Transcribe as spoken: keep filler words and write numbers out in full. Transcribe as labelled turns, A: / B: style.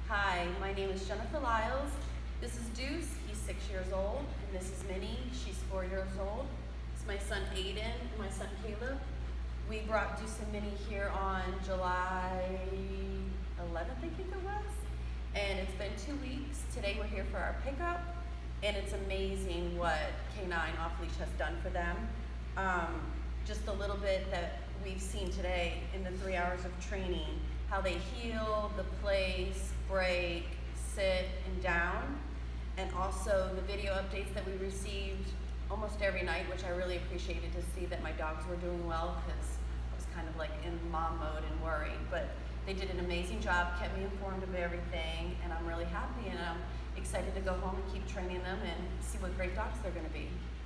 A: Hi, my name is Jennifer Lyles. This is Deuce, he's six years old, and this is Minnie, she's four years old. It's my son Aiden and my son Caleb. We brought Deuce and Minnie here on July eleventh, I think it was, and it's been two weeks. Today we're here for our pickup, and it's amazing what K nine Off Leash has done for them. Um, just a little bit that we've seen today in the three hours of training, how they heel, the place, break, sit, and down, and also the video updates that we received almost every night, which I really appreciated to see that my dogs were doing well, because I was kind of like in mom mode and worried. But they did an amazing job, kept me informed of everything, and I'm really happy, and I'm excited to go home and keep training them and see what great dogs they're going to be.